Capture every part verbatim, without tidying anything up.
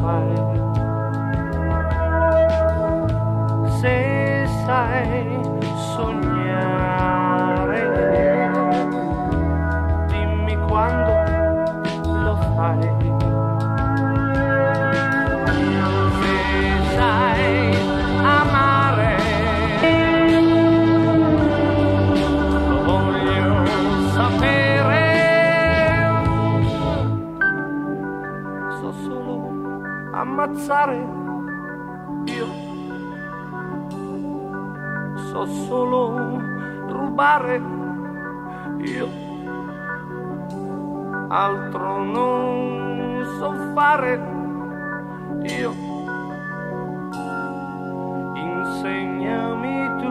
fai, se sai sognare, dimmi quando lo fai. Ammazzare io so solo rubare io, altro non so fare io, insegnami tu.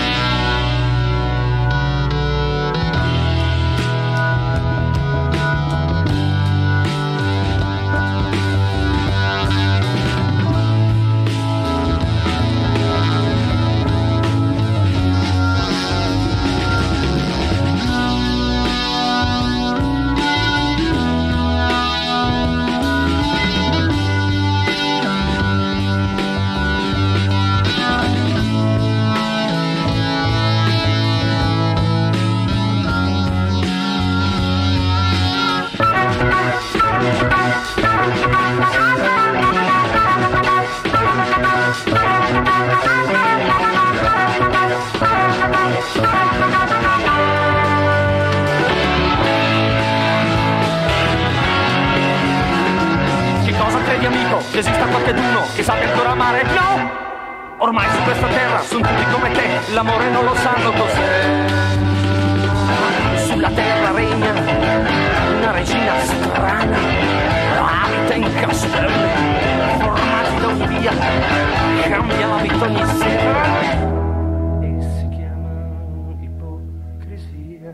Che esista qualcuno che sappia ancora amare? No! Ormai su questa terra sono tutti come te, l'amore non lo sanno cos'è. Sulla terra regna una regina strana, abita in castelli formati da un via, cambia l'abito ogni sera e si chiama ipocrisia.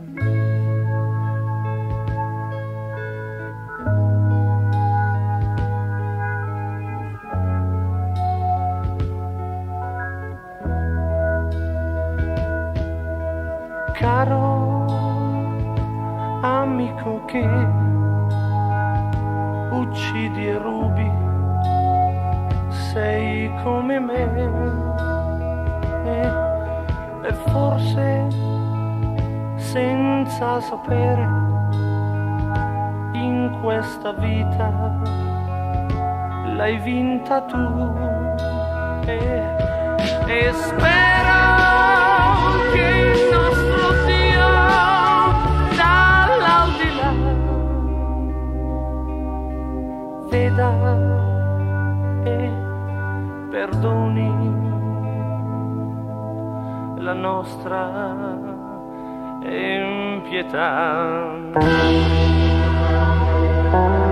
Caro amico che uccidi e rubi, sei come me e, e forse senza sapere in questa vita l'hai vinta tu e, e spero che il nostro Dio dall'aldilà veda e perdoni la nostra impietà.